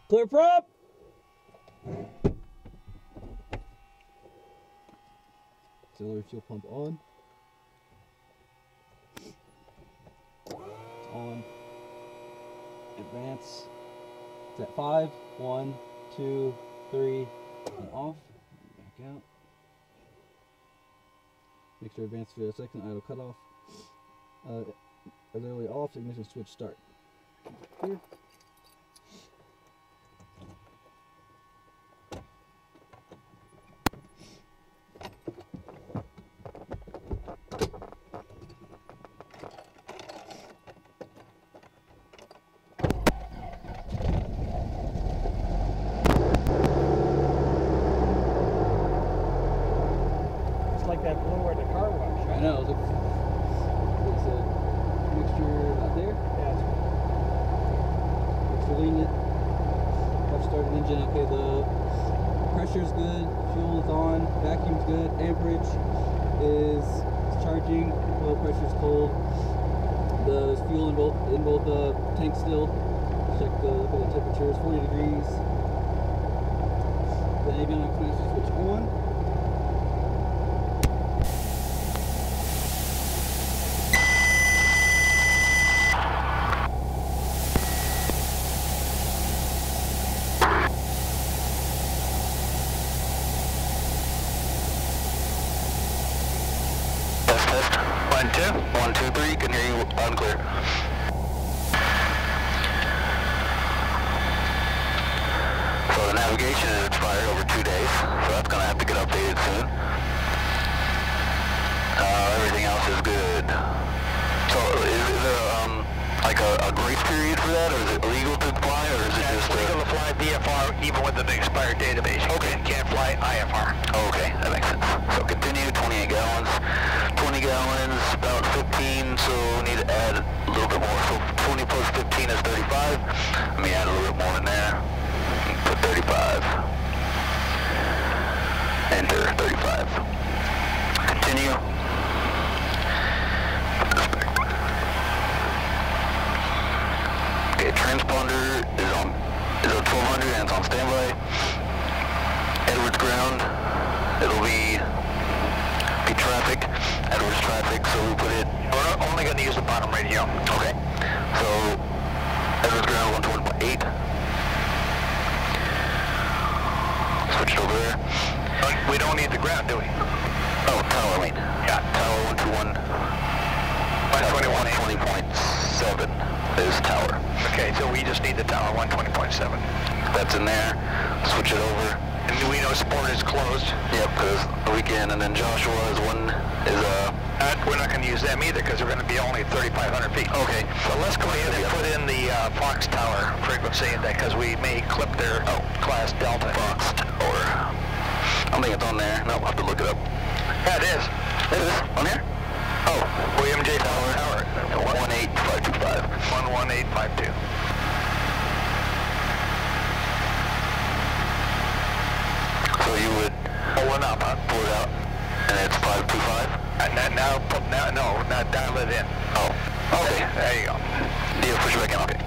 Clear prop. Auxiliary fuel pump on. It's on. Advance. It's at 5. 1, 2, 3, and off. Back out. Make sure advance for a second. Idle cutoff. Auxiliary off. Ignition switch start. Here. Like that blue or the car wash. I know. It's a mixture out there. Yeah, It's lenient. I've started engine. Okay, the pressure's good. Fuel is on. Vacuum's good. Amperage is charging. Oil pressure's cold. There's fuel in both tanks still. Check the temperatures. 40 degrees. The avionics master switch on. Test. 1, 2. 1, 2, 3. Can hear you loud and clear. So the navigation is expired over 2 days, so that's going to have to get updated soon. Everything else is good. So is there like a grace period for that, or is it legal to fly, or is it just legal to fly VFR even with an expired database? Okay. You can't fly IFR. Oh, okay, that makes sense. So continue, 28 gallons. 20 gallons, about 15, so we need to add a little bit more. So 20 plus 15 is 35. Let me add a little bit more in there. Put 35. Enter, 35. Continue. Okay, transponder is on 1200 and it's on standby. Edwards ground, it'll be traffic, Edwards traffic, so we put it... We're only going to use the bottom radio. Okay, so Edwards ground 120.8. Switch it over there. We don't need the ground, do we? Oh, tower lane. Yeah. Tower 121. 120.7 is tower. Okay, so we just need the tower 120.7. That's in there. Switch it over. And we know sport is closed. Yep, because the weekend, and then Joshua is we're not going to use them either because they're going to be only 3,500 feet. Okay. So let's go ahead and put in the Fox Tower frequency because we may clip their class Delta. Fox Tower. I don't think it's on there. No, I'll have to look it up. Yeah, it is. It is? On here? Oh. William J. Tower. 118.525. 11852. So you would pull it up, huh? Pull it out, and it's 525? Now, dial it in. Oh, okay. There you go. Deal, push it back in, okay.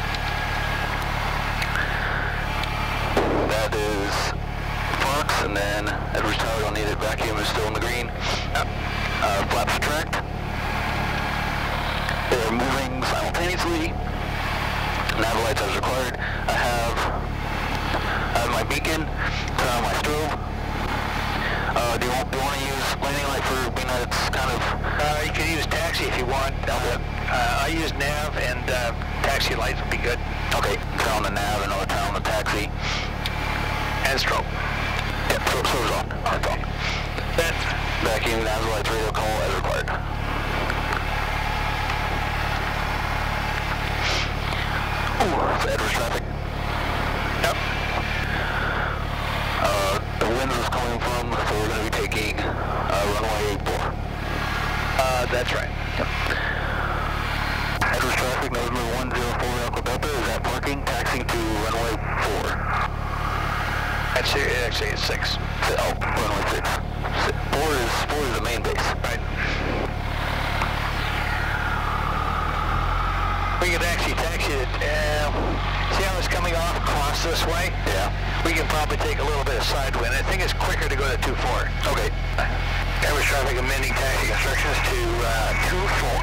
That is Fox, and then Edwards Tower, don't need it. Vacuum is still in the green. Yep. Flaps retract. They're moving simultaneously. Nav lights as required. I have my beacon, turn on my strobe. Do you want to use landing light for being that it's kind of... you can use taxi if you want. Okay. I use nav and taxi lights would be good. Okay, turn on the nav and I'll turn on the taxi. And strobe. Yep, strobe's on. That's on. Then vacuum, nav lights, radio call as required. Ooh, so Edwards traffic. Yep. The wind is coming from, so we're going to be taking runway 84. That's right. Yep. Edwards traffic, November 104 Alpha Delta, is that parking? Taxiing to runway 4. Actually, it's 6. Oh, runway 6. 4 is the main base. Right. We could actually taxi it. See how it's coming off across this way? Yeah. We can probably take a little bit of side wind. I think it's quicker to go to 2-4. Okay. Average traffic amending taxi instructions to 2-4.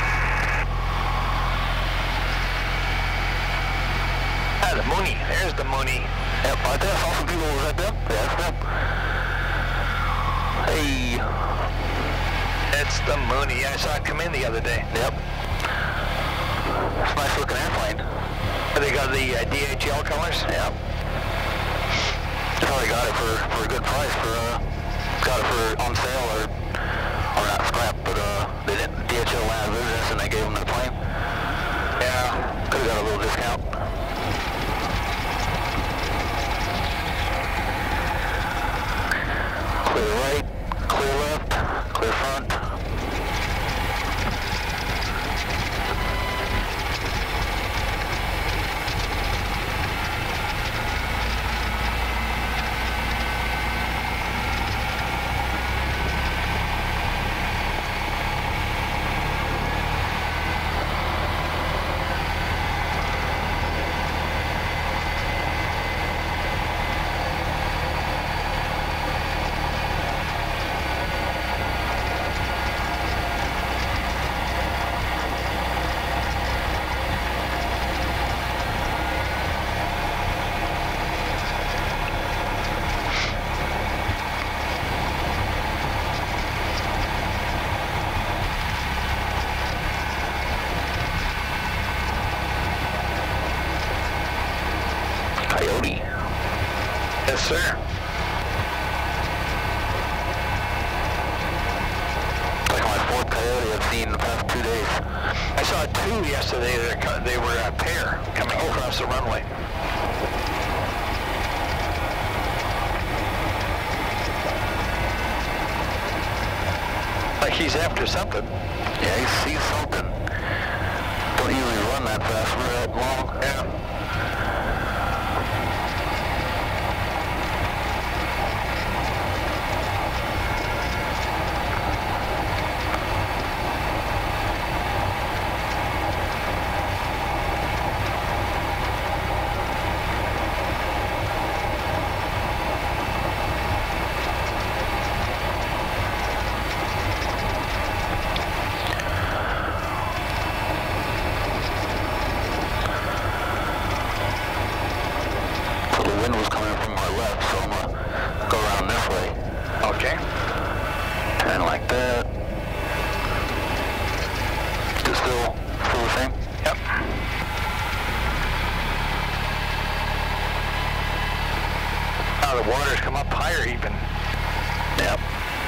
Ah, the Mooney. There's the Mooney. Yep, I think I saw some people right there. Yeah, that's them. Hey. That's the Mooney. I saw it come in the other day. Yep. It's a nice looking airplane. They got the DHL colors? Yep. They probably got it for a good price got it for on sale or not scrap, but they didn't, DHL went out of business and they gave them the plane. Yeah. Could have got a little discount. Clear right, clear left, clear front. Coyote. Yes, sir. Like my fourth coyote I've seen in the past 2 days. I saw two yesterday. They were a pair coming across the runway. Like he's after something. Yeah, he sees something. Don't usually run that fast for that long. Yeah. And like that. Is it still the same? Yep. Now the water's come up higher even. Yep.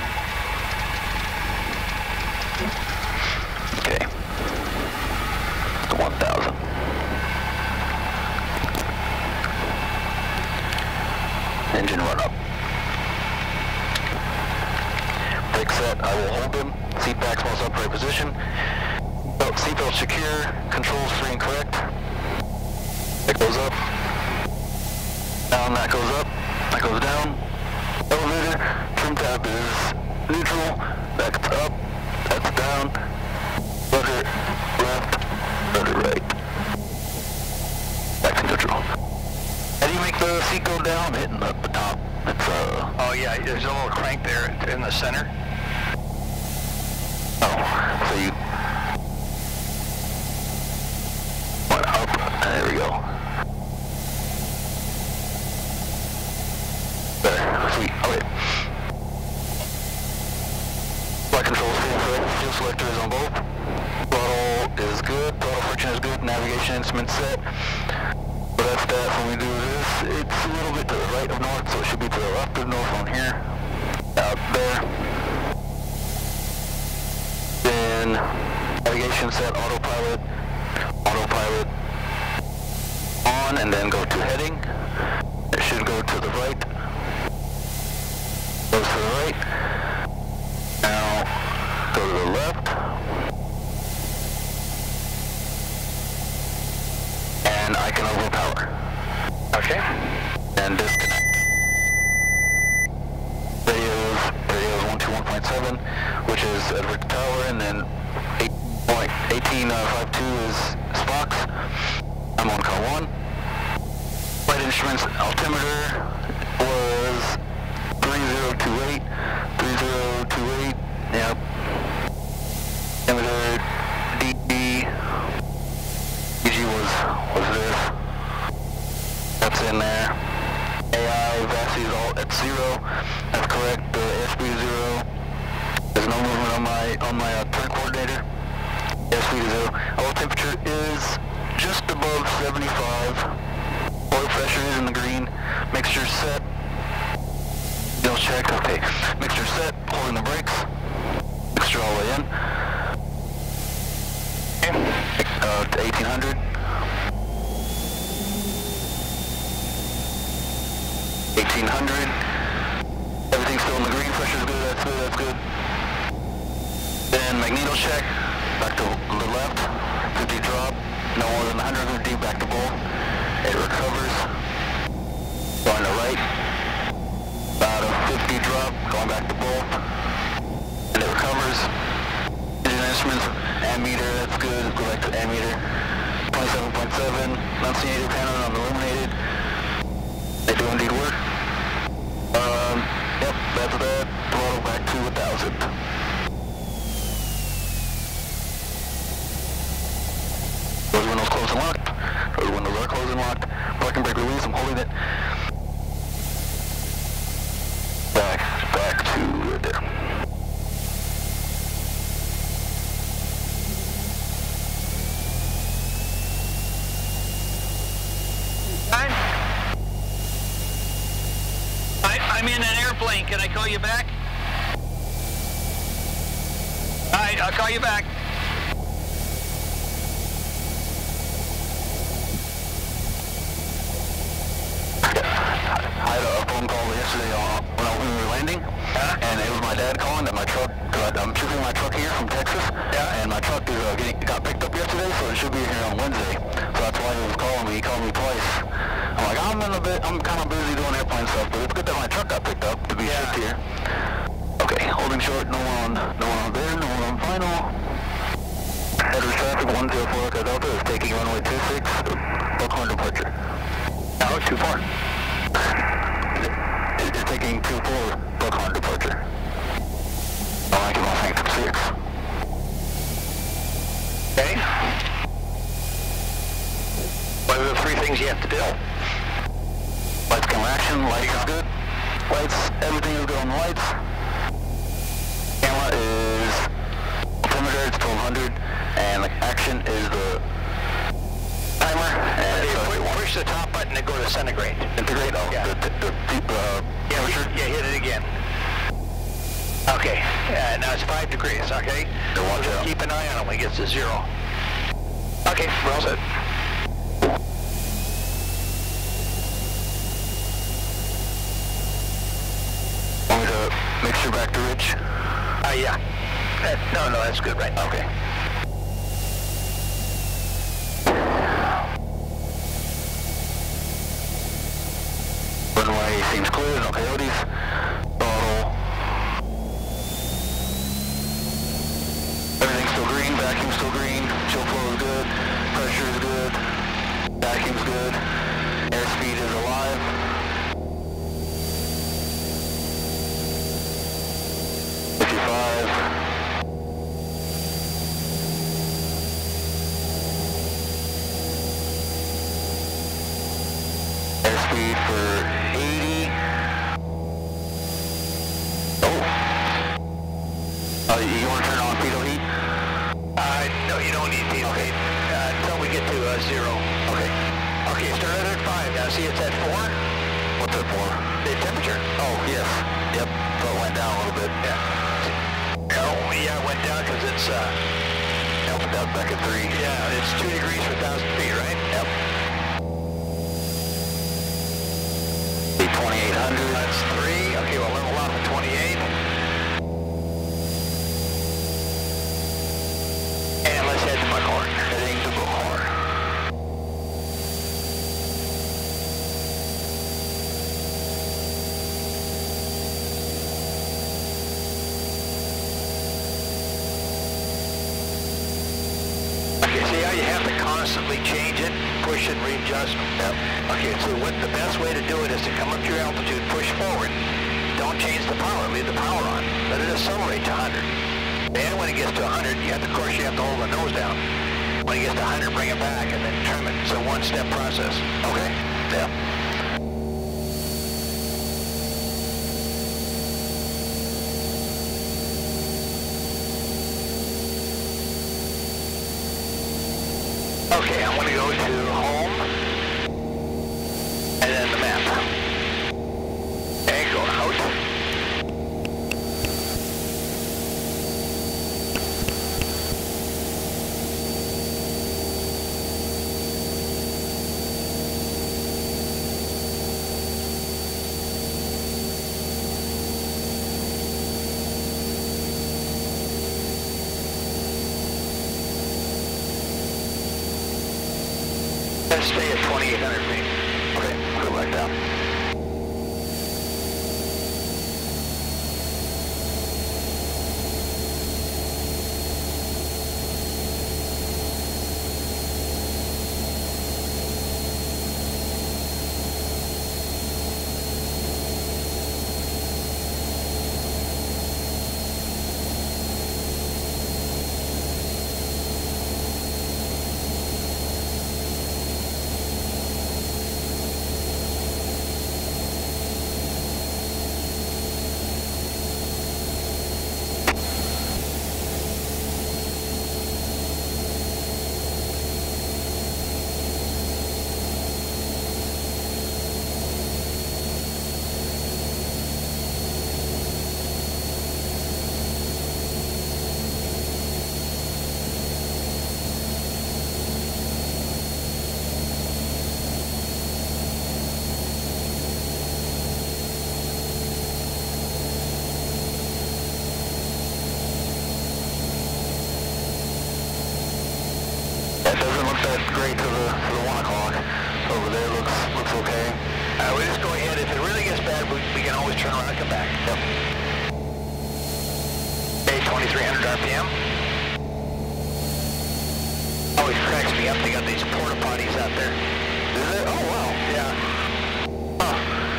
Okay. To 1,000. Engine run up. Brake set, I will hold them. Seat back most upright position. Seatbelt secure. Controls free and correct. That goes up. Down, that goes up. That goes down. Elevator. Trim tab is neutral. That's up. That's down. Rudder left. Rudder right. Back to neutral. How do you make the seat go down? Hitting the top. It's Oh yeah, there's a little crank there in the center. Oh, so you went up. There we go. There, sweet. Okay. Flight controls fuel selector is on both. Throttle is good. Throttle friction is good. Navigation instruments set. So that's that. When we do this, it's a little bit to the right of north, so it should be to the left of north on here. Out there. Then navigation set, autopilot on, and then go to heading. It should go to the right. Goes to the right. Now go to the left. And I can overpower. Okay. And disconnect. Radios 121.7, which is Edward Tower, and then 18.52 is Spock's. I'm on call 1. Flight instruments altimeter was 3028. 3028. Yep. Altimeter DG was this. That's in there. AI VASI is all at 0. That's correct. The airspeed is 0. There's no movement on my turn coordinator. Airspeed is 0. Oil temperature is just above 75. Oil pressure is in the green. Mixture set. You'll check. Okay. Mixture set. Holding the brakes. Mixture all the way in. To 1800. 1800. Everything's still in the green. Pressure's good. That's good. That's good. Then magneto check. Back to the left. 50 drop. No more than 150. Back to bull. It recovers. Going to right. About a 50 drop. Going back to bull. And it recovers. Engine instruments. Ammeter. That's good. Go back to ammeter. 27.7. Annunciator panel unilluminated. They do indeed work. Yep, that's that. Throttle back to 1,000. Those windows closed and locked. Those windows are closed and locked. Parking brake release, I'm holding it. Back to there. I'm in an airplane. Can I call you back? All right, I'll call you back. I had a phone call yesterday when we were landing, and it was my dad calling that my truck, I'm shipping my truck here from Texas, and my truck is got picked up yesterday, so it should be here on Wednesday. So that's why he was calling me. He called me twice. I'm like, I'm kind of busy doing airplane stuff, but it's good that my truck got picked up to be shipped here. Okay, holding short, no one on there, no one on final. Headers traffic 104 Echo Delta is taking runway 26, Buckhorn departure. No, 24. It's taking 24 Buckhorn departure. I like it on Hank 6. Okay. What are the 3 things you have to do? Lights camera action, lights is good. Lights, everything is good on the lights. Camera is altimeter, it's 1200, and the action is the timer. And push the top button to go to centigrade. Integrate, Yeah. Temperature. Yeah, hit it again. Okay, now it's 5 degrees, okay? So watch out. Keep an eye on it when it gets to 0. Okay, we're all set. Want me to mixture back to Rich? Yeah. No, that's good right now. Okay. Runway seems clear, no coyotes. Throttle. Everything's still green, vacuum's still green, chill flow is good, pressure is good, vacuum's good, airspeed is alive. Airspeed for 80. Oh. You want to turn on pitot heat? No, you don't need pitot heat. Until we get to 0. Okay. Okay, start it at 5. Now see it's at 4? What's that for? The temperature. Oh, yes. Yep. So it went down a little bit. Yeah. Oh, yeah, it went down because it's, Went down back at 3. yeah, it's 2 degrees per 1,000 feet, right? Yep. 2800. That's 3. Okay, we'll level off at 28. And let's head to Buckhorn. Heading to Buckhorn. Okay, see how you have to constantly simply change it, push it, readjust. Yep. Okay, so what the best way to do it is to come up to your altitude, push forward. Don't change the power, leave the power on. Let it accelerate to 100. Then when it gets to 100, of course you have to hold the nose down. When it gets to 100, bring it back and then trim it. It's a one-step process. Okay. Yeah. Okay, I'm going to go to home, and then the map. And go out. Let's stay at 2,800 feet. Okay, go back down. That doesn't look that great to the 1 o'clock. Over there looks okay. We just go ahead. If it really gets bad, we can always turn around and come back. Yep. Okay, 2,300 RPM. Always cracks me up. They got these porta potties out there. Is it? Oh wow. Yeah. Huh.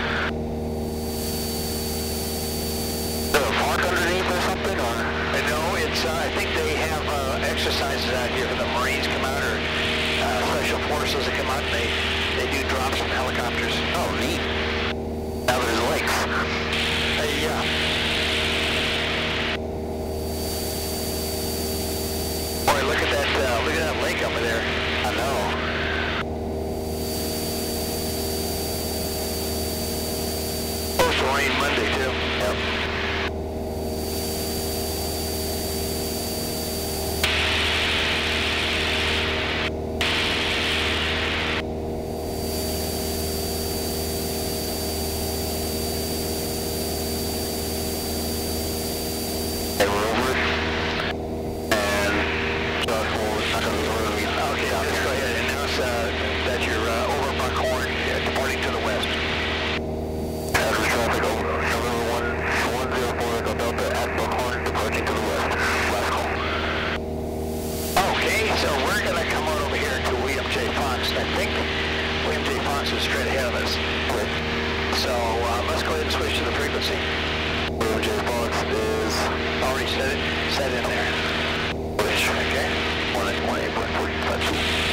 Is there a park underneath or something, or? No, it's. I think they have exercises out here for the Marines come out, or special forces that come out, and they do drops from helicopters. Oh, neat. Now there's lakes. Yeah. Boy, look at that lake over there. I know. Supposed to rain Monday too. Yep. That you're over Buckhorn, departing to the west. Hazard traffic over November 104 Echo Delta at Buckhorn, departing to the west. Last call. Okay, so we're going to come out over here to William J. Fox. I think William J. Fox is straight ahead of us. Quick. So let's go ahead and switch to the frequency. William J. Fox is already set in there. Which, okay. 181.45.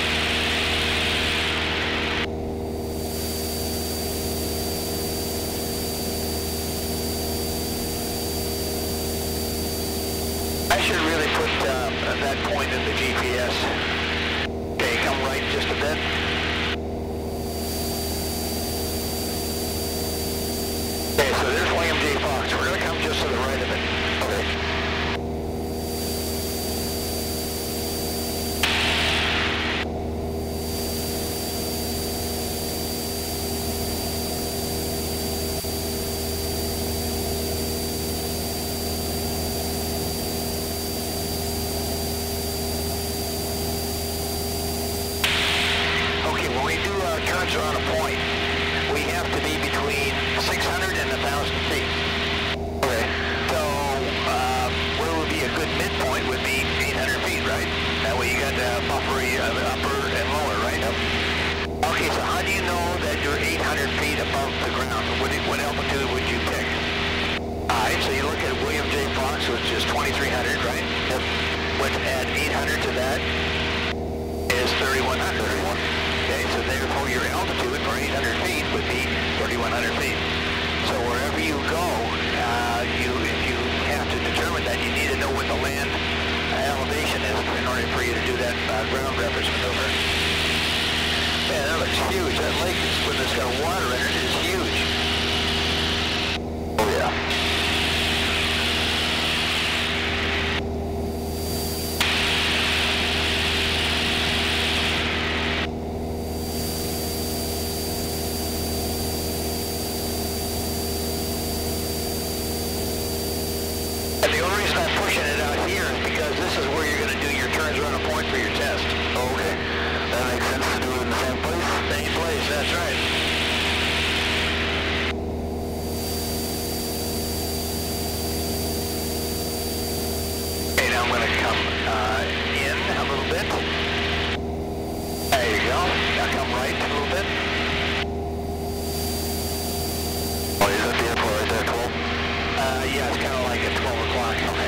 I should really put that point in the GPS. Okay, come right just a bit. Okay, so there's William J. Fox. We're going to come just to the right of it. Okay. Turns are on a point. We have to be between 600 and 1,000 feet. Okay. So where would be a good midpoint would be 800 feet, right? That way you got the buffer, the upper above the ground, what altitude would you pick? Alright, so you look at William J. Fox, which is 2,300, right? Yep. What add 800 to that is 3,100. Okay, so therefore your altitude for 800 feet would be 3,100 feet. So wherever you go, if you have to determine that, you need to know what the land elevation is in order for you to do that ground reference maneuver. Man, that looks huge. That lake, when it's got water in it, is huge. Oh yeah. And the only reason I'm pushing it out here is because this is where you're going to do your turns around a point for your test. Okay. That makes sense to do it in the same place? Same place, that's right. Okay, now I'm going to come in a little bit. There you go. Now come right a little bit. Oh, is that the airport right there, 12? Yeah, it's kind of like at 12 o'clock. Okay.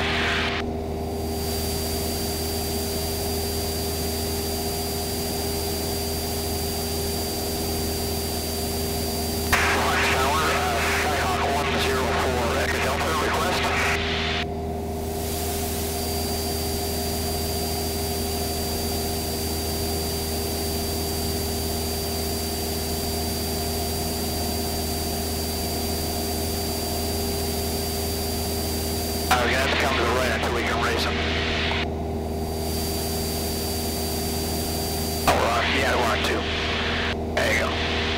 Launch tower, Skyhawk 104, Echo Delta request. We're going to have to come to the right until we can race them. Oh, we're on, yeah, we're on 2. There you go.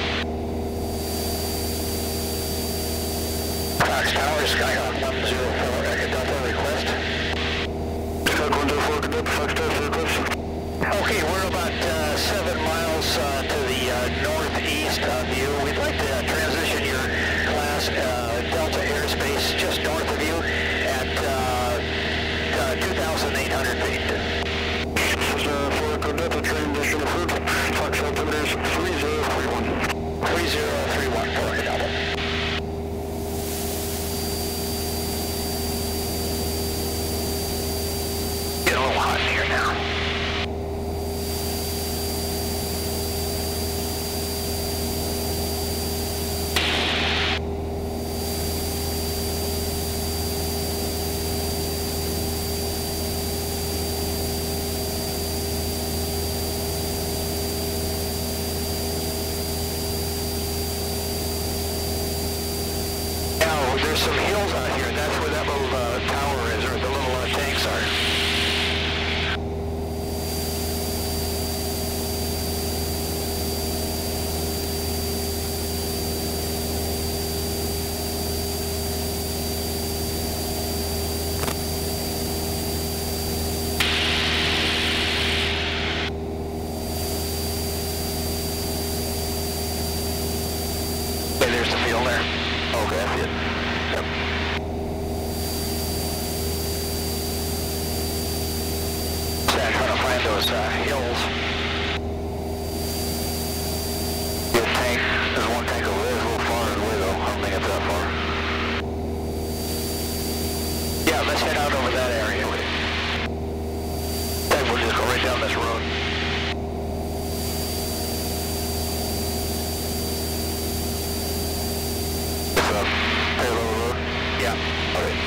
Fox Tower, Skyhawk 104, Echo Delta request. Skyhawk 104, Cadet, Fox Tower request. Okay, we're about 7 miles to the northeast of you. We'd like to transition your class Delta airspace just north of you at 2,800 feet. This is for Cadet, transition approved. Fox altimeter is 3031. 3031 for Delta. Getting a little hot in here now. There's some hills out here. That's where that little tower is, or the little tanks are. Okay, there's the field there. Okay, I see it. Yep. So I'm trying to find those hills. Good tank. There's one tank over there. It's a little far away though. I don't think it's that far. Yeah, let's head out over that area. Then we'll just go right down this road. It's a payload road. Yeah. Okay.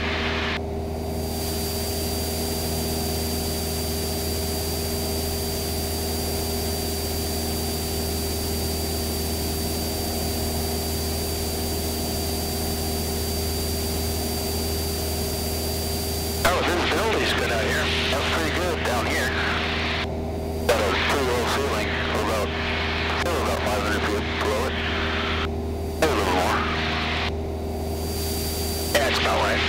Oh, visibility's good out here. That's pretty good down here. Got a pretty low ceiling. We're about 500 feet below it. Maybe a little more. Yeah, it's about right.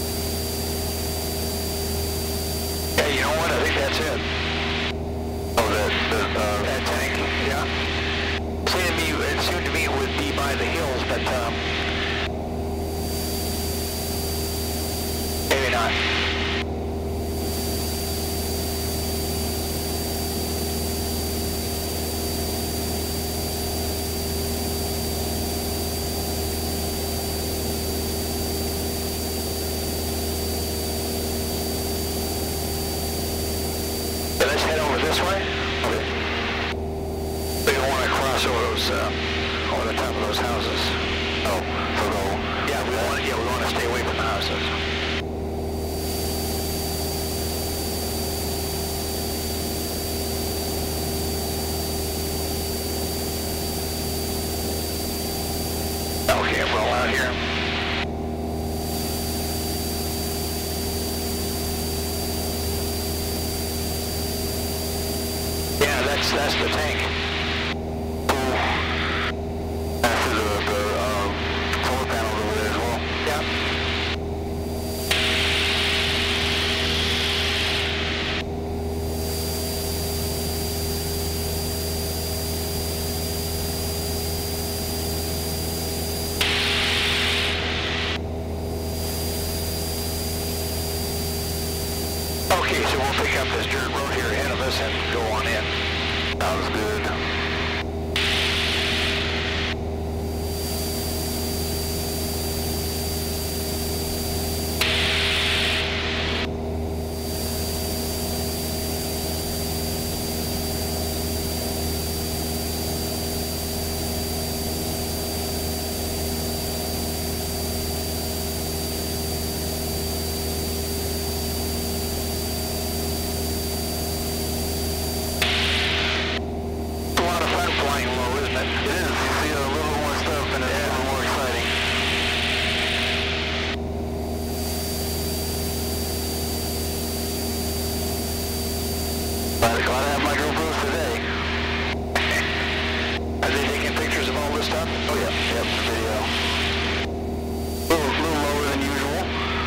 Yeah, you know what? I think that's it. Oh, by the hills, but maybe not. Let's head over this way. Okay. We don't want to cross over those, over the top of those houses. Oh, yeah, we want to stay away from the houses. Okay, roll out here. Yeah, that's the tank. That's the solar panels over there as well. Yeah. Okay, so we'll pick up this dirt road here ahead of us and go on in. Sounds good. Glad I have my GoPros today. Are they taking pictures of all this stuff? Oh yeah, yep, video. A little lower than usual.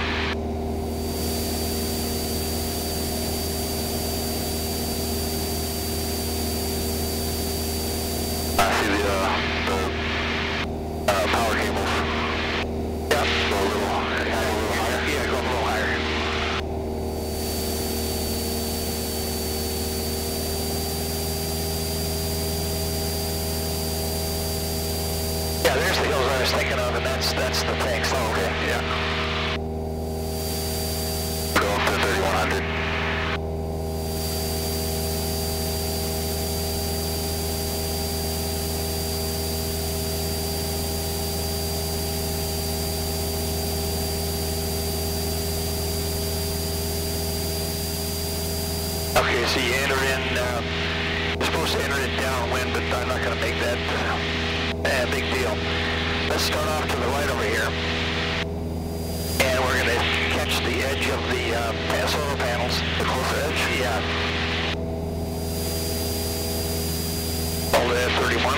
I see the power cables. Yep, go a little higher. Yeah, go a little higher. Yeah, there's the hills I was thinking of, and that's the tanks. Oh, okay, yeah. Go up to 3100. Okay, so you enter in, you're supposed to enter it downwind, but I'm not going to make that big deal. Let's start off to the right over here. And we're going to catch the edge of the solar panels. The closer edge? Yeah. All the way at 31.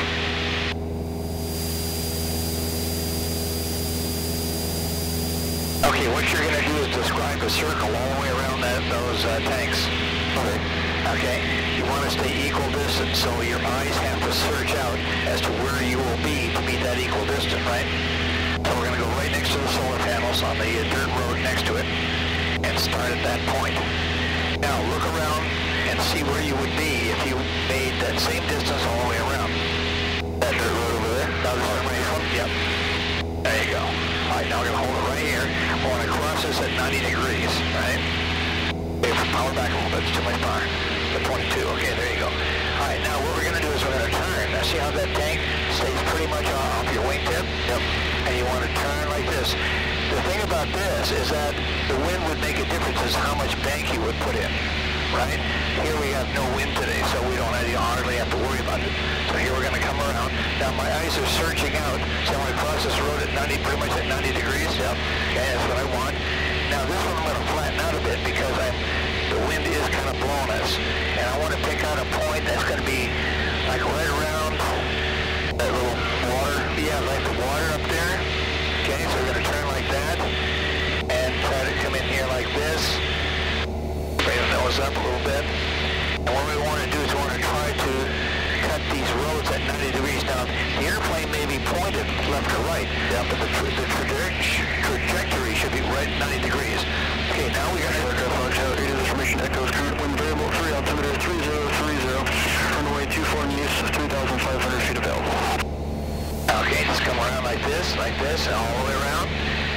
Okay, what you're going to do is describe a circle all the way around those tanks. Okay, you want to stay equal distance, so your eyes have to search out as to where you will be to meet that equal distance, right? So we're going to go right next to the solar panels on the dirt road next to it and start at that point. Now look around and see where you would be if you made that same distance all the way around. That dirt road over there? Yep. There you go. All right, now we're going to hold it right here. We want to cross this at 90 degrees, right? Power back a little bit, it's too much power. The 22, okay, there you go. Alright, now what we're going to do is we're going to turn. Now see how that tank stays pretty much off your wingtip? Yep. And you want to turn like this. The thing about this is that the wind would make a difference as how much bank you would put in, right? Here we have no wind today, so we don't hardly have to worry about it. So here we're going to come around. Now my eyes are searching out, so I'm going to cross this road at 90, pretty much at 90 degrees. Yep. Okay, that's what I want. Now this one I'm going to flatten out a bit because the wind is kind of blowing us. And I want to pick out a point that's going to be like right around that little water. Yeah, like the water up there. Okay, so we're going to turn like that and try to come in here like this. Bring the nose up a little bit. And what we want to do is we want to try to cut these roads at 90 degrees. Now, the airplane may be pointed left or right. Yeah, but the trajectory should be right 90 degrees. Okay, now we got to aircraft Fox out 8 of this mission echoes current wind variable 3 altimeter 3030. Runway 24 east 3,500 feet available. Okay, just come around like this, and all the way around.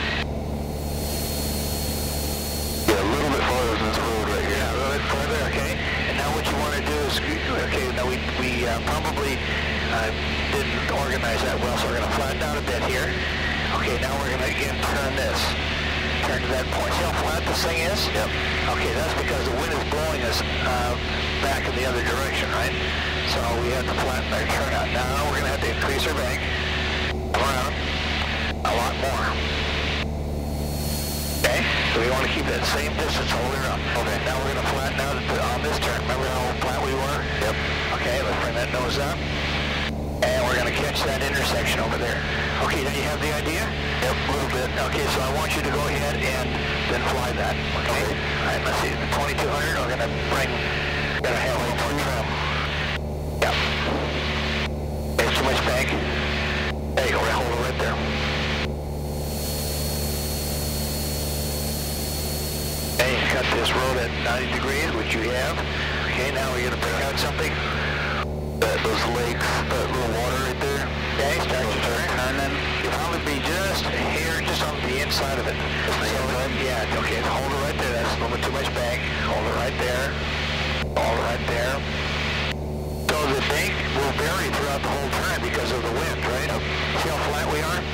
Yeah, a little bit farther than this road right here. Yeah, a little bit further, okay. And now what you want to do is, okay, now we probably didn't organize that well, so we're going to flatten out a bit here. Okay, now we're going to again turn this. Turn to that point. See how flat this thing is? Yep. Okay, that's because the wind is blowing us back in the other direction, right? So we have to flatten our turnout. Now we're going to have to increase our bank around a lot more. Okay, so we want to keep that same distance all the way around. Okay, now we're going to flatten out on this turn. Remember how flat we were? Yep. Okay, let's bring that nose up. And we're going to catch that intersection over there. Okay, now you have the idea? Yep, a little bit. Okay, so I want you to go ahead and then fly that. Okay? All right, let's see. The 2200, we're going to have a little more trim. Yep. There's too much bank. There you go, hold it right there. Okay, you cut this road at 90 degrees, which you have. Okay, now we're going to pick out something. Those lakes, that little water right there. Okay, start to turn, and then you'll probably be just here, just on the inside of it. So, yeah, okay, hold it right there. That's a little bit too much bank. Hold it right there. Hold it right there. So the bank will vary throughout the whole time because of the wind, right? See how flat we are?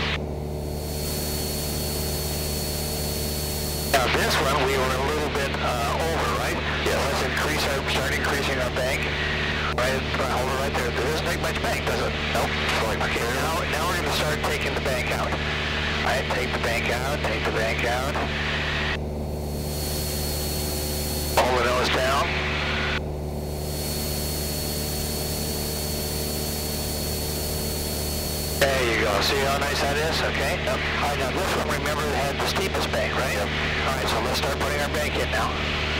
Now this one, we were a little bit over, right? Yeah, let's start increasing our bank. Right, hold it right there. There doesn't take much bank, does it? Nope. Okay, now we're going to start taking the bank out. All right, take the bank out, take the bank out. Hold the nose down. There you go. See how nice that is? Okay. Yep. All right, now this one, remember, it had the steepest bank, right? Yep. All right, so let's start putting our bank in now.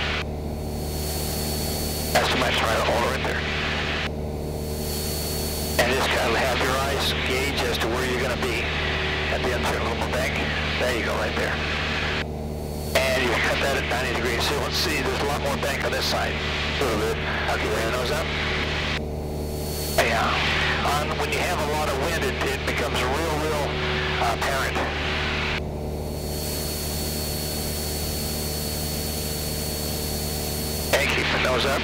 That's too much, right? Hold it right there. And just kind of have your eyes gauge as to where you're going to be at the insert little bank. There you go, right there. And you cut that at 90 degrees. So let's see, there's a lot more bank on this side. A little bit. Okay, bring the nose up. Yeah. When you have a lot of wind, it becomes real apparent. And keep the nose up.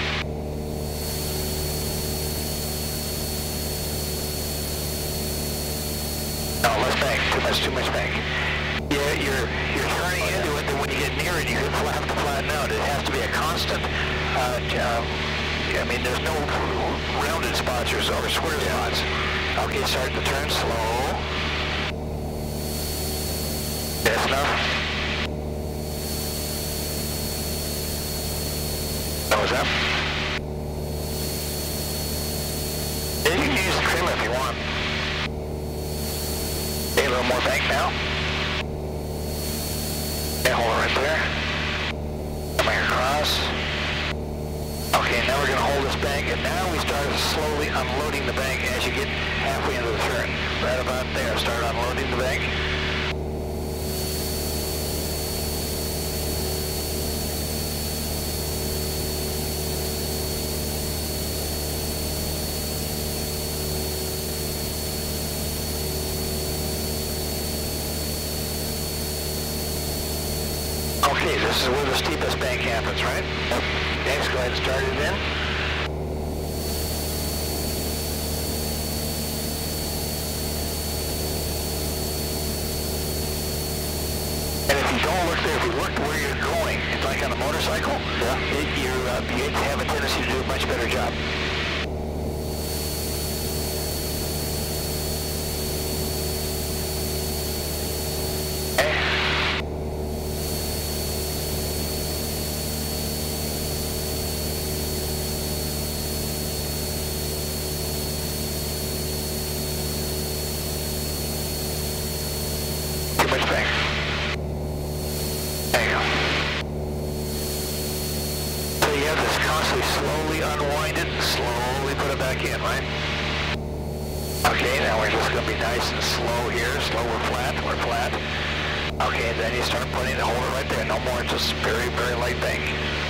No, less bank. Too much bank. Yeah, you're turning into it, and when you get near it, you have to flatten out. It has to be a constant. I mean, there's no rounded spots or square spots. Okay, start the turn slow. That's enough. Nose up. Yeah, you can use the trim if you want. Okay, a little more bank now. Okay, hold it right there. Coming across. Okay, now we're going to hold this bank, and now we start slowly unloading the bank as you get halfway into the turn. Right about there, start unloading the bank. Okay, this is where the steepest bank happens, right? Yep. Next, go ahead and start it in. And if you don't look there, if you look to where you're going, it's like on a motorcycle, you have a tendency to do a much better job. Slowly unwind it, slowly put it back in, right? Okay, Okay, now we're just going to be nice and slow here. Slow, we're flat. Okay, then you start putting the holder right there. No more, just very, very light bank.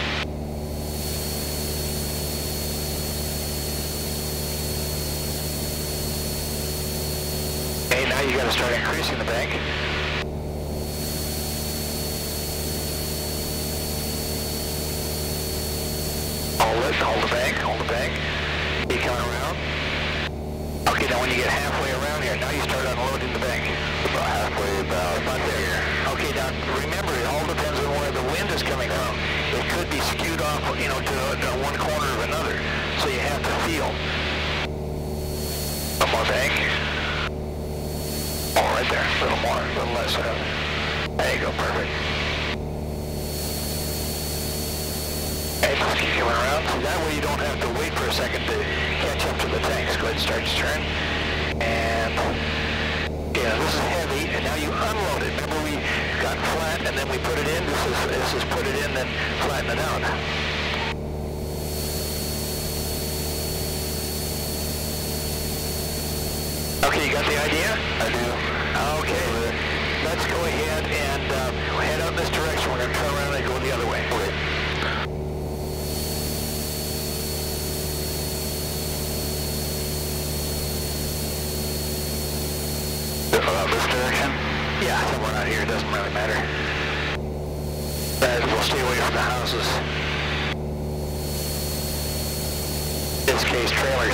Okay, now you got to start increasing the bank. Hold the bank. Keep coming around. Okay, now when you get halfway around here, now you start unloading the bank. About halfway, about there. Okay, now remember, it all depends on where the wind is coming from. It could be skewed off, you know, to one corner or another. So you have to feel. One more bank. Oh, right there. A little more, a little less. There you go, perfect. Okay, just keep coming around. So that way you don't have to wait for a second to catch up to the tanks. Go ahead and start your turn. And yeah, this is heavy, and now you unload it. Remember we got flat and then we put it in. This is put it in, then flatten it out. Okay, you got the idea? I do. Okay, let's go ahead and head out this direction. We're going to turn around and go the other way. Okay. This direction? Yeah, somewhere out here, it doesn't really matter. We'll stay away from the houses. In this case, trailers.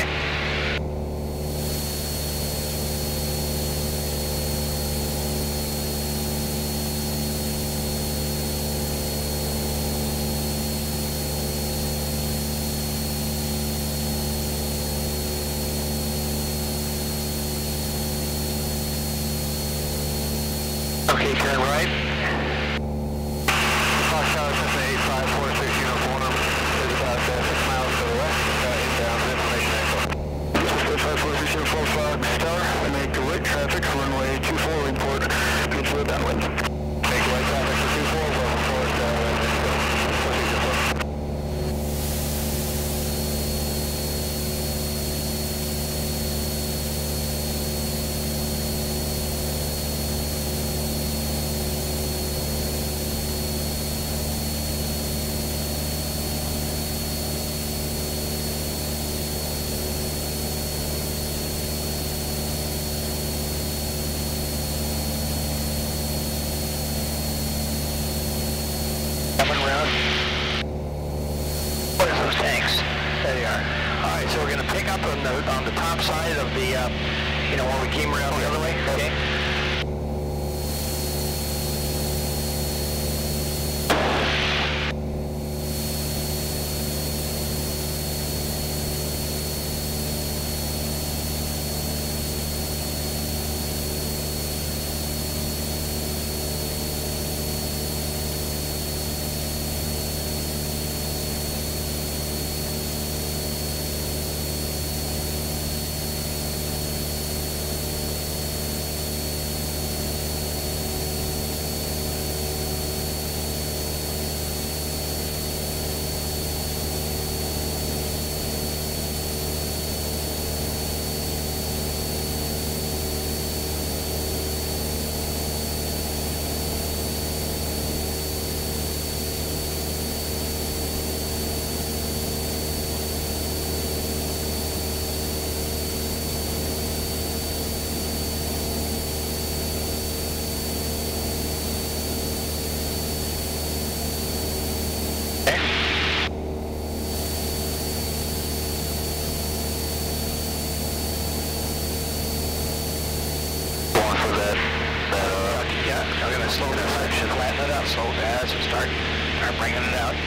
Okay, turn right. Fox Tower, Cessna 8546 uniform is about 6 miles to the west. Inbound information echo. Cessna 8546 uniform Fox Tower. Make right traffic for runway 24 report. Mutual downwind. Make right traffic for 24, well, report downwind. Coming around. Where's those tanks? There they are. All right, so we're going to pick up on the top side of the, you know, where we came around the other way. Okay. I'm going to slow this section, flatten it out, slow pads, and start bringing it out.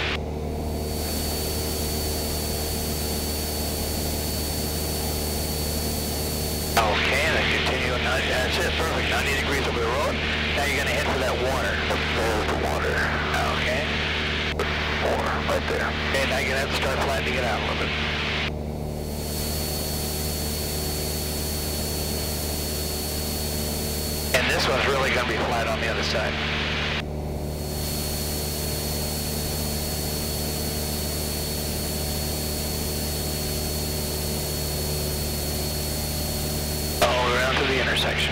Okay, and then continue, that's it, perfect, 90 degrees over the road. Now you're going to head for that water. There's the water. Okay. Water, right there. Okay, now you're going to have to start flattening it out a little bit. And this one's really going to be flat on the other side. intersection.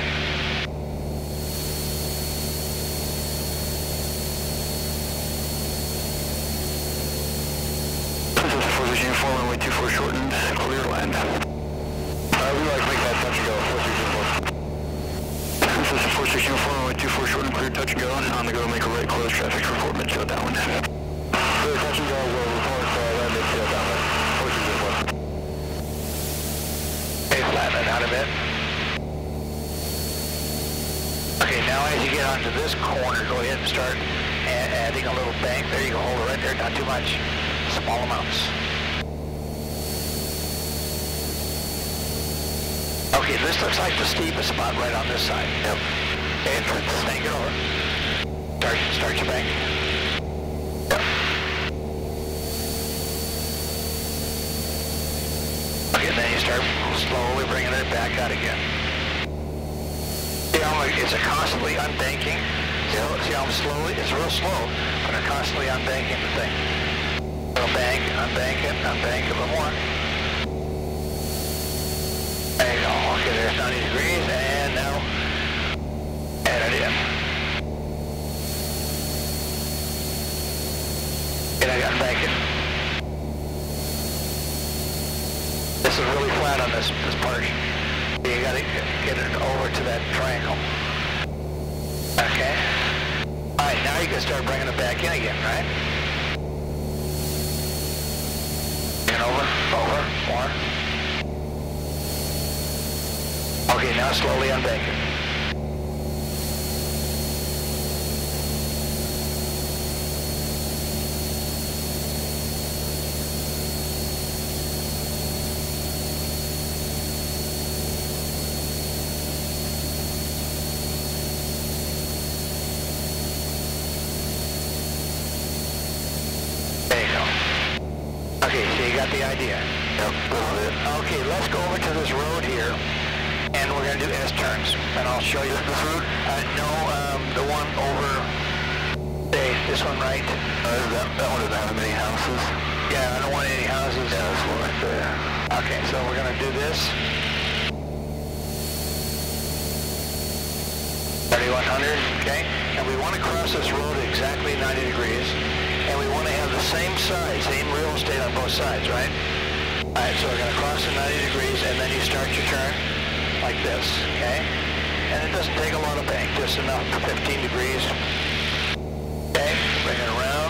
This is 4 4 runway 24 shortened, clear land. We like to make that touch and go, 4 This is 4 runway 24 shortened, clear touch and go. On the go, make a right close traffic for Fort Midfield downwind. Clear touch and go, we'll report right midfield downwind. 4 Okay, flatten it out a bit. Okay, now as you get onto this corner, go ahead and start adding a little bank. There you go, hold it right there, not too much. Small amounts. Okay, this looks like the steepest spot right on this side. Yep. Okay, bank it over. Start your bank. Yep. Okay, then you start slowly bringing it back out again. See how it's a constantly unbanking? See how I'm slowly? It's real slow, but I'm constantly unbanking the thing. So bank it a little more. There you go. Okay, there's 90 degrees, and now add it in. And I got banking. This is really flat on this part. You gotta get it over to that triangle. Okay. Alright, now you can start bringing it back in again, right? And over, more. Okay, now slowly unbank it. There you go. Okay, so you got the idea. Yep, Okay, let's go over to this road here. And we're going to do S-turns, and I'll show you this route. No, the one over, this one right. That one doesn't have many houses. Yeah, I don't want any houses. Yeah, this one right there. Okay, so we're going to do this. 3100, okay? And we want to cross this road at exactly 90 degrees. And we want to have the same side, same real estate on both sides, right? All right, so we're going to cross at 90 degrees, and then you start your turn. Like this, okay? And it doesn't take a lot of bank, just enough for 15 degrees. Okay, bring it around.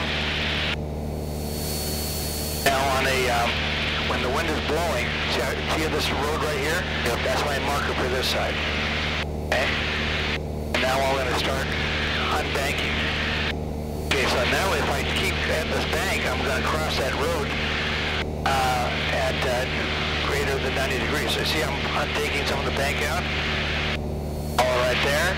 Now on when the wind is blowing, see this road right here? Yep. That's my marker for this side. Okay? And now I'm going to start unbanking. Okay, so now if I keep at this bank, I'm going to cross that road at greater than 90 degrees. So see, I'm taking some of the bank out. All right there.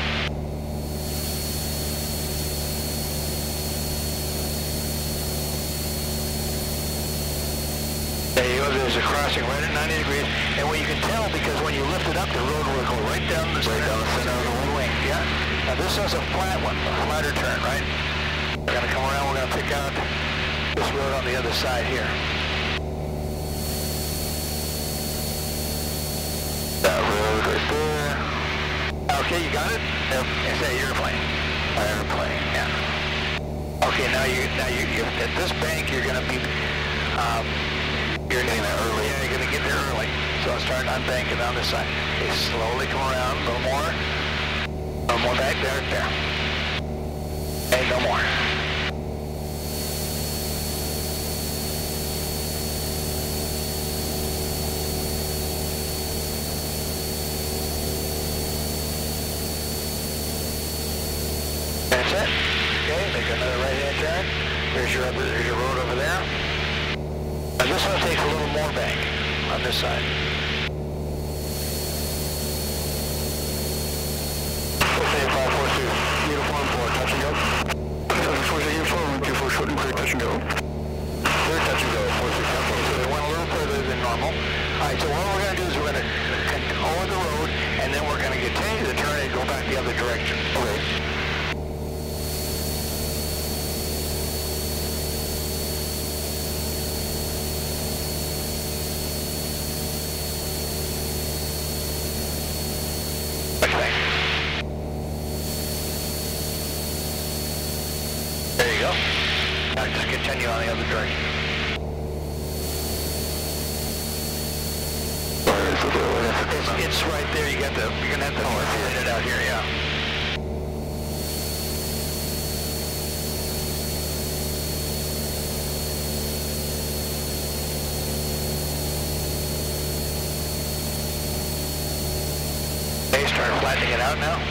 There you go. There's a crossing right at 90 degrees. And what you can tell, because when you lift it up, the road will go right down the center of the wing. Yeah. Now this is a flat one, a flatter turn, right? We're going to come around. We're going to pick out this road on the other side here. That road right there. Okay, you got it? Yep. Is that airplane? Airplane, yeah. Okay, now you at this bank you're gonna be you're getting there early. Yeah, you're gonna get there early. So I'll start unbanking on this side. Okay, slowly come around, a little more. A little more back there. Okay, no more. That's it. Okay, make another right-hand turn. There's your road over there. And this one takes a little more bank on this side. Okay, 542, uniform 4, touch and go. 4 uniform, 24 short and clear, touch and go. Clear, touch and go, 46, So they went a little further than normal. Alright, so what we're going to do is we're going to over the road, and then we're going to continue the turn and go back the other direction. Okay. Alright, just continue on the other direction. It's right there. You're gonna have to fit it out here, yeah. Okay, start flattening it out now.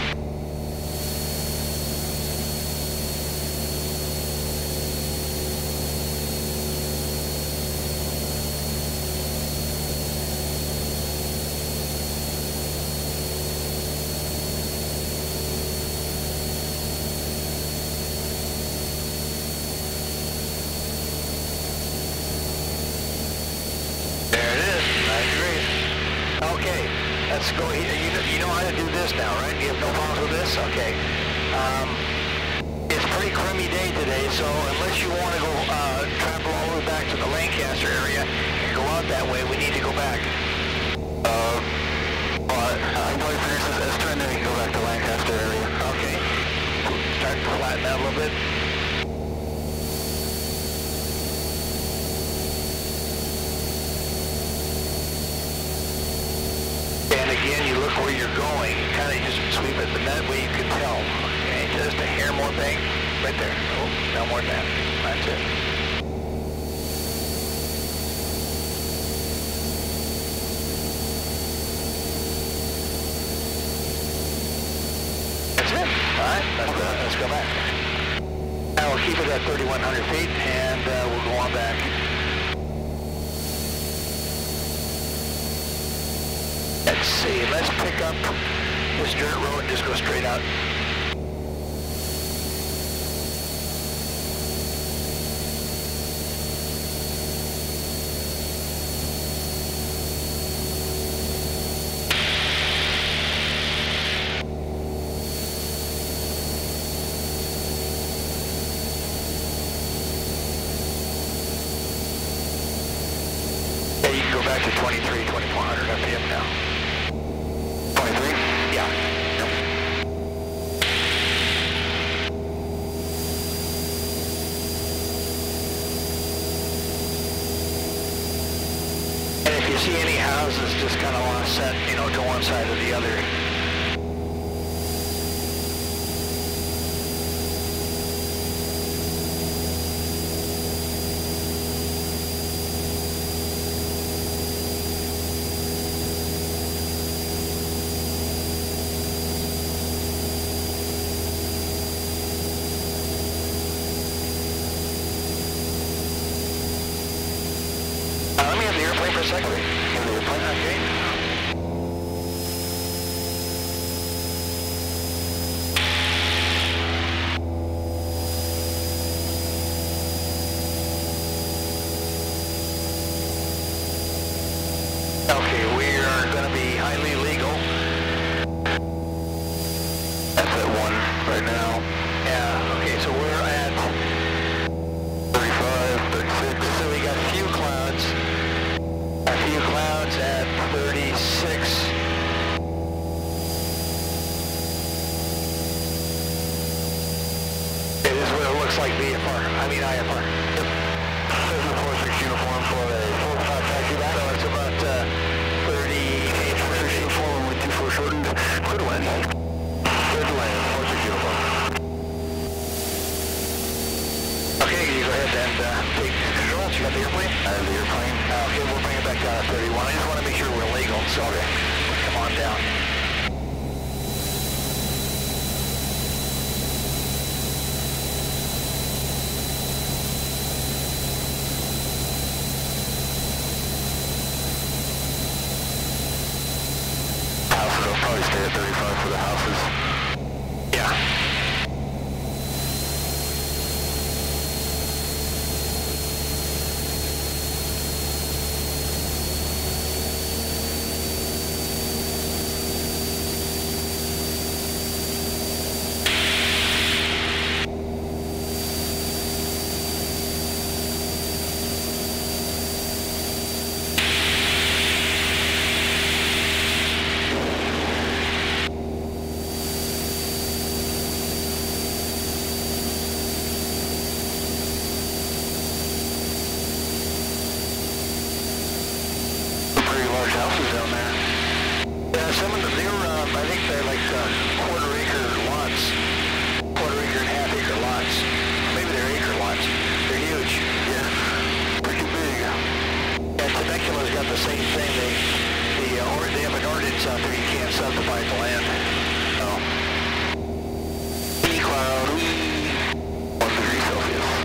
Let's go here. You know how to do this now, right? You have no problems with this? Okay. It's a pretty crummy day today, so unless you want to go travel all the way back to the Lancaster area and go out that way, we need to go back. I'm probably finish this Esther and then we can go back to Lancaster area. Okay. Start to flatten out a little bit. Again, you look where you're going, kind of just sweep it, but that way you can tell. Okay, just a hair more bank, right there. Oh, no more than that. That's it. That's it. All right, let's go back. Now we'll keep it at 3,100 feet, and we'll go on back. Let's see, let's pick up this dirt road and just go straight out. Yeah, you can go back to 23, 2,400 RPM now. 23? Yeah. Yep. And if you see any houses just kind of want to set, to one side or the other. Let me have the airplane for a second. Have the airplane, okay. Okay, we are going to be highly legal. That's at 1 right now. Yeah, okay, so we're at 35, 36. So we got a few clouds. A few clouds at 36. Okay, this is what it looks like VFR. IFR. Yep. Cessna 46 uniform for a full taxi back. So it's about 38, 46 uniform with 2 foreshortened. Clear to land. Clear to land, 46 uniform. Okay, you go ahead and take controls. You got the airplane? I have the airplane. Okay, we'll bring it back down to 31. I just want to make sure we're legal, so come on down. Houses will probably stay at 35 for the houses. Yeah. large houses down there. Yeah, some of them, I think they're like quarter-acre lots. Quarter-acre and half-acre lots. Maybe they're acre lots. They're huge. Yeah, pretty big. Yeah, Temecula's got the same thing. They have an ordinance out there, you can't subdivide the land. Oh. Cloud, 1 degree Celsius.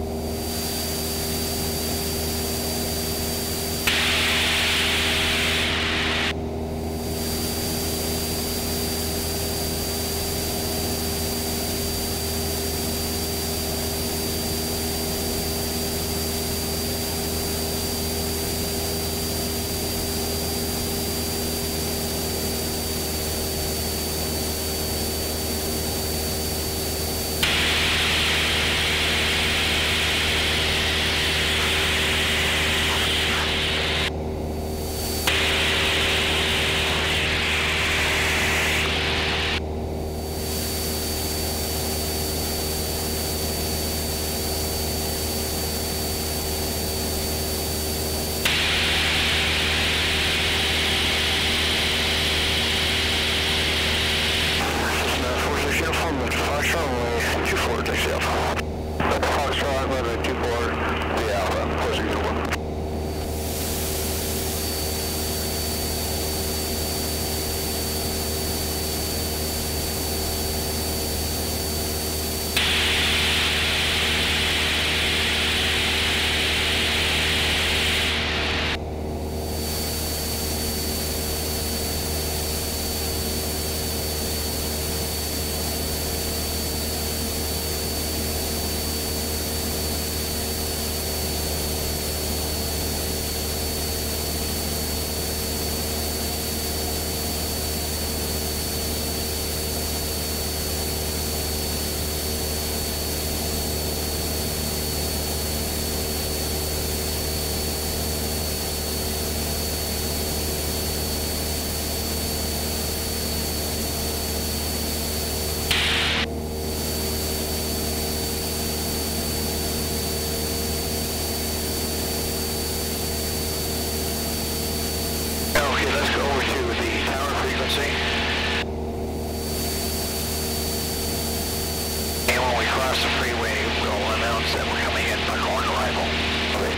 Across the freeway, we'll announce that we're coming in Buckhorn arrival. Okay.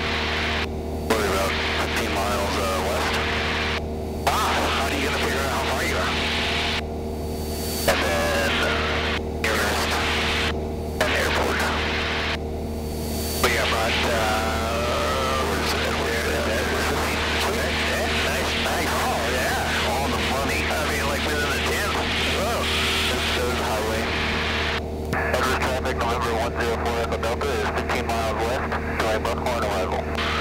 What, about 15 miles west? How are you going to figure out how far you are? And then nearest an airport. We got about, Where's it? nice. Oh, yeah. All the money. I mean, like within the 10. Whoa. This shows highway. Edward traffic, November 104 Echo Delta is 15 miles west, going Buckhorn arrival.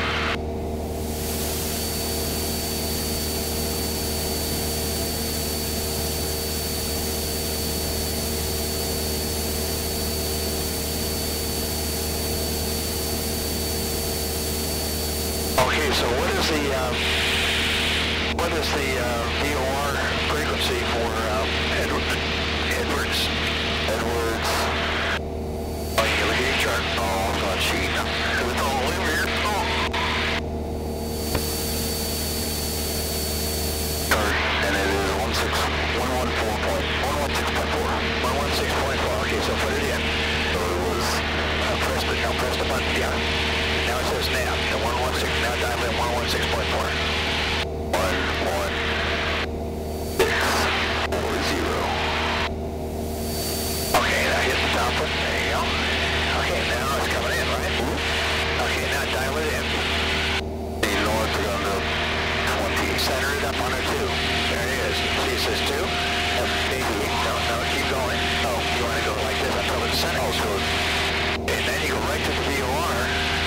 Okay, so what is the VOR frequency for Edwards? Oh, you look at your chart. Oh, it's on sheet. It's all over here. And it is 116.4. 116.4. Okay, so put it in. So it was Press the button. Yeah. Now it says nav. The 116. Now dial in 116.4. 11640. Okay, now hit the top one. There you go. Okay, now it's coming in, right? Okay, now dial it in. You know what, they're going to 20. Center it up on a 2. There it is. See, it says 2. No, keep going. Oh, you want to go like this until it's center. Oh, so And then you go right to the VOR.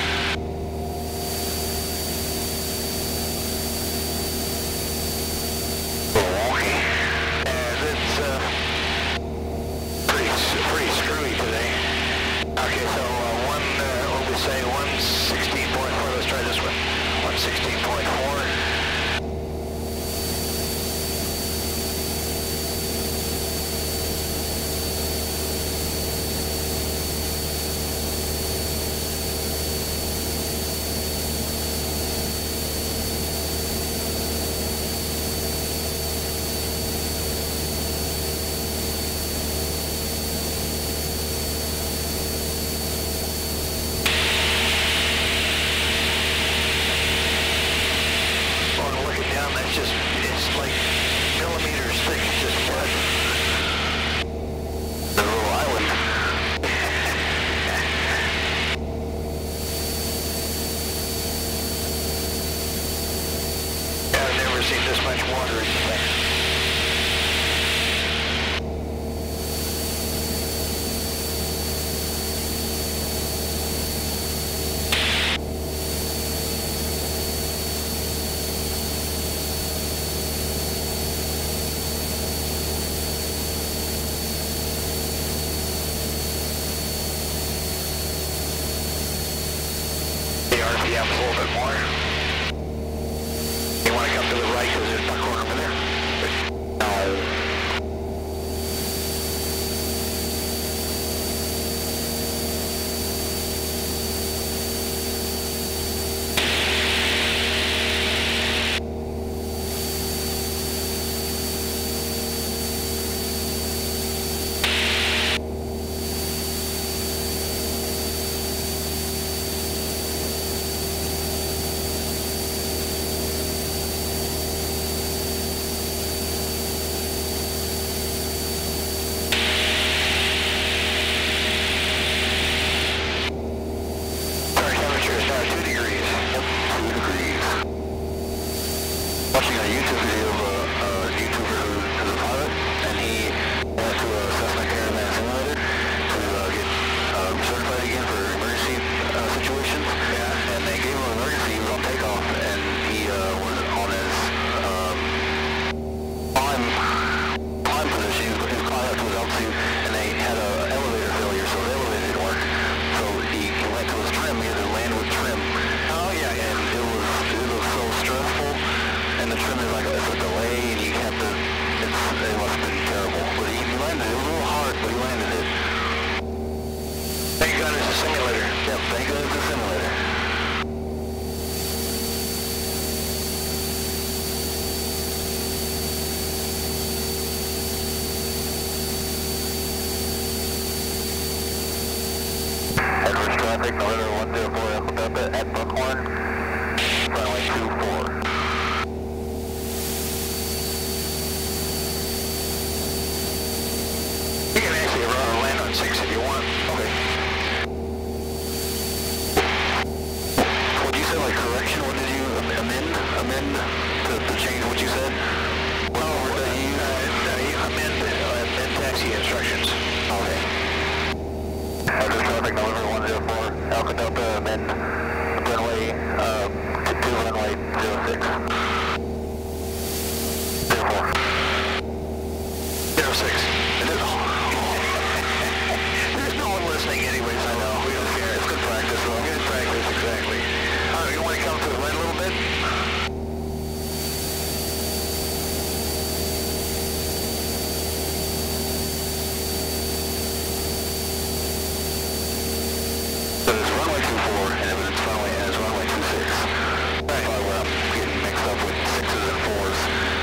wonky. And it's pretty screwy today. Okay, so what we say 116.4. Let's try this one. 116.4. just, it's like millimeters thick. It's just mud. The little island. Yeah, I've never seen this much water in the thing. RPM a little bit more. You want to come to the right because there's Buckhorn over there? No. Watching a YouTube video of a YouTuber who's a pilot, and he went to a Cessna caravan simulator to get certified again for emergency situations. Yeah. And they gave him an emergency. He was on takeoff, and he was on his climb position. He was climbing up to his altitude, and they had an elevator failure, so the elevator didn't work. So he went to his trim. He had to land with trim. Oh yeah, yeah. And it was so stressful. And the trim is like it's a delay, and you have to. It must have been terrible. But he landed. It was a little hard, but he landed it. Thank God it's a simulator. Yep. Thank God it's a simulator. Adverse traffic, November 104 Alpha at Buckhorn. Runway 24. You can actually land on 6 if you want. Okay. What you said, like correction? What did you amend to change what you said? Well, you amend taxi instructions. Okay. Adverse traffic, November 104 Alpha Delta, amend runway to runway 06. 04. 06. There's no one listening anyways, I know. We don't care. It's good practice, though. Good practice, exactly. You want to come to the right a little bit? So it's runway 24, and it's runway 26. That's probably where I'm getting mixed up with 6s and 4s.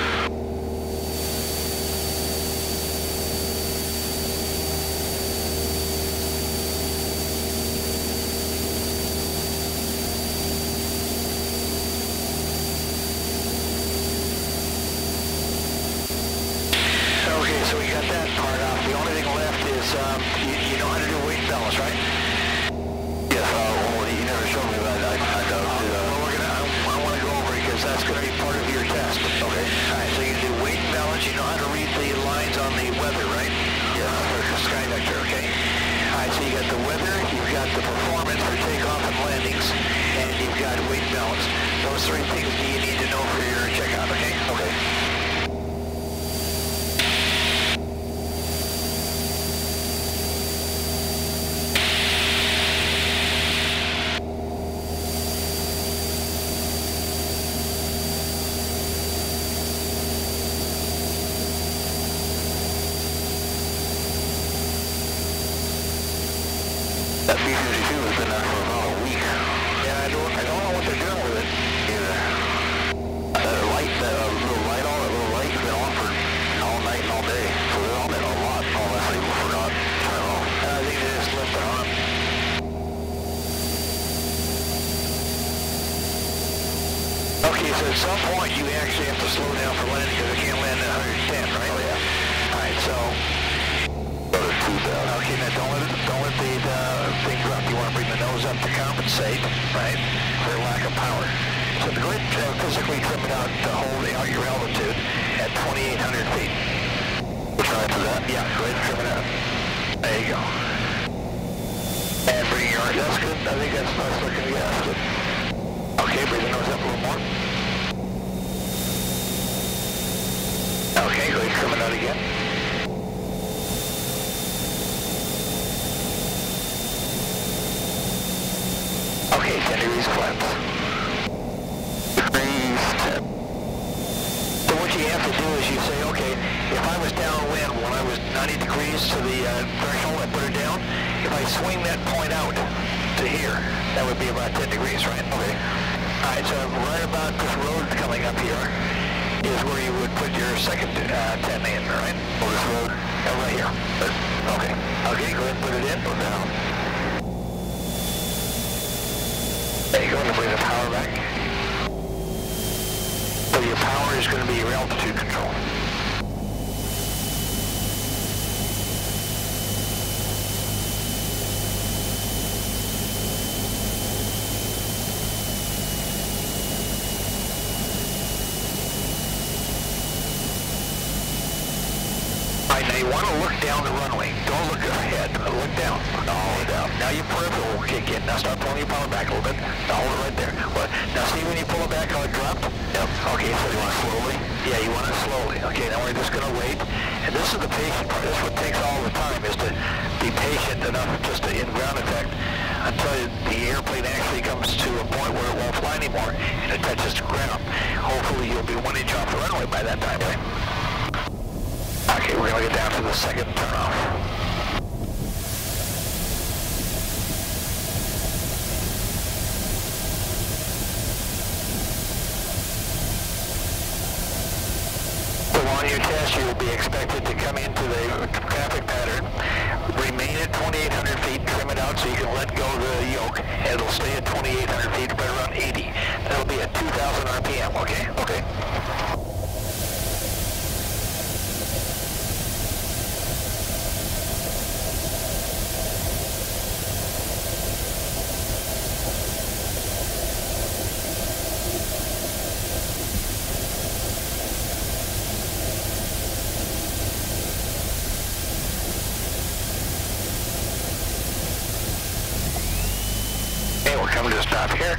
Okay, so we got that part off. The only thing left is, you know how to do weight and balance, right? Yes, well, you never showed me that. I don't. I want to go over it because that's going to be part of your test. Okay. All right, so you do weight and balance. You know how to read the lines on the weather, right? Yes. Or sky vector, okay? All right, so you got the weather, you've got the performance for takeoff and landings, and you've got weight and balance. Those three things do you need to know for your checkout, okay? Okay. That B-52 has been there for about a week. Yeah, I don't know what they're doing with it. Either. That little light has been on for all night and all day. So they're on it a lot, unless they forgot to turn it off. I think they just left it on. Okay, so at some point you actually have to slow down for landing because it can't land at 110, right? Oh, yeah. All right, so... Okay, now don't let the thing drop. You want to bring the nose up to compensate, right, for lack of power. So go ahead and physically trim it out to hold out your altitude at 2,800 feet. We'll try for that? Yeah, go ahead and trim it out. There you go. And bring your... That's good. I think that's nice looking. Yeah, that's good. Okay, bring the nose up a little more. Okay, go ahead and trim it out again. Okay, 10 degrees flaps. Degrees 10. So what you have to do is you say, okay, if I was downwind when I was 90 degrees to the threshold, I put her down. If I swing that point out to here, that would be about 10 degrees, right? Okay. Alright, so right about this road coming up here is where you would put your second 10 in, right? Oh, this road? Right here. Okay. Okay, go ahead and put it in. Go down. There you go, and bring the power back. So your power is going to be your altitude control. Alright, now you want to look down the runway. Don't look ahead, look down. All down. Now your peripheral will kick in. Now start pulling your power back a little bit. Now hold it right there. Well, now see when you pull it back how it dropped? Yep. Okay, so you want it slowly? Yeah, you want it slowly. Okay, now we're just going to wait. And this is the patient part. This is what takes all the time, is to be patient enough just to in ground effect until the airplane actually comes to a point where it won't fly anymore and it touches the ground. Hopefully you'll be 1 inch off the runway by that time, right? Okay, we're going to get down to the second turnoff. So on your test, you will be expected to come into the traffic pattern, remain at 2,800 feet, trim it out so you can let go of the yoke, and it'll stay at 2,800 feet, right around 80. That'll be at 2,000 RPM, okay? Okay. Coming to a stop here.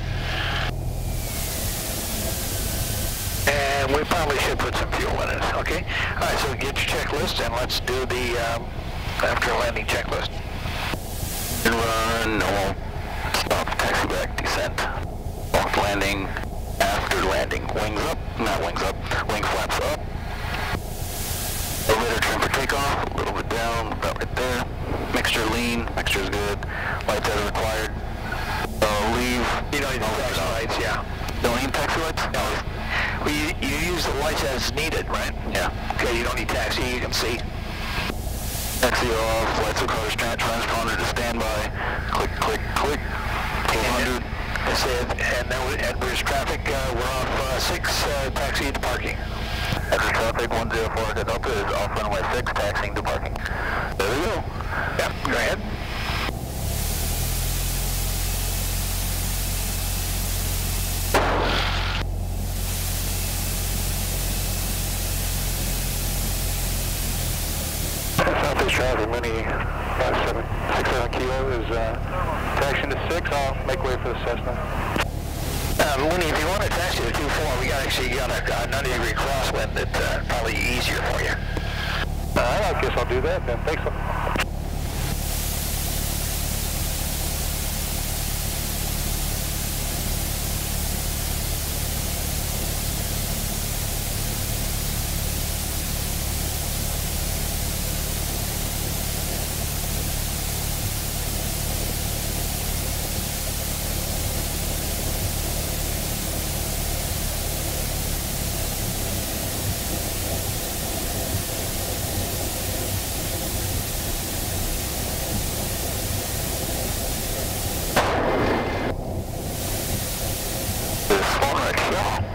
And we probably should put some fuel in it, okay? Alright, so get your checklist and let's do the after landing checklist. Run, normal, stop, taxi back, descent, soft landing, after landing, wings up, not wings up, wing flaps up, elevator trim for takeoff, a little bit down, about right there, mixture lean, mixture's good, lights as required. Leave. You don't need the taxi lights, yeah. Don't need taxi lights? No. Well, you use the lights as needed, right? Yeah. Okay, you don't need taxi, you can see. Taxi off, lights of car transponder to standby. Click, click, click. 200. That's it. And now at British traffic, we're off 6, taxi to parking. After traffic 104 to Delta is off runway 6, taxiing to parking. There we go. Yep, go ahead. Southeast Travel Mini 5767 Kilo is taxiing to 6. I'll make way for the Cessna. Winnie, if you want to taxi to 24, we actually got a 90-degree crosswind that's probably easier for you. I guess I'll do that then. Thanks.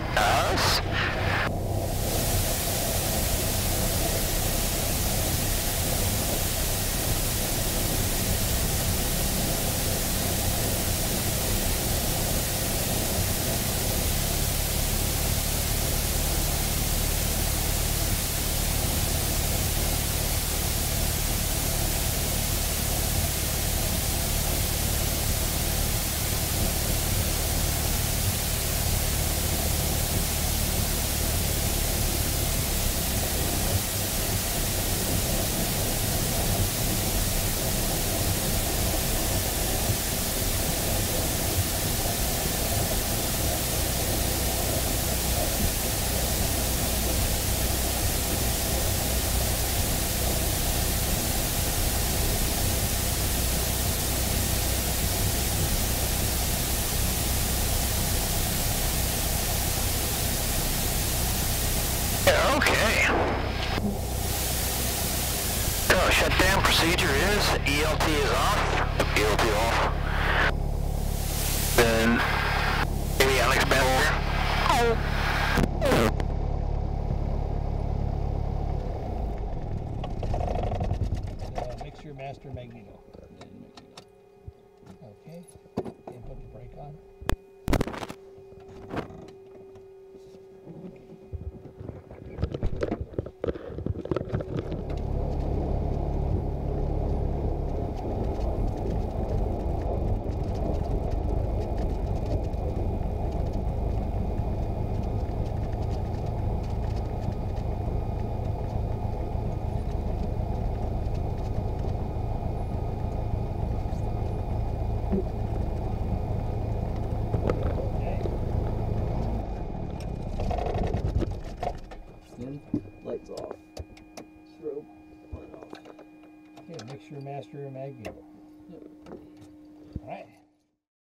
Us. Okay. So shutdown procedure is ELT is off. ELT off. Then avionics back Mixture master magneto. Okay. And put the brake on. Lights off. Strobe on off. Okay, mixture master magneto.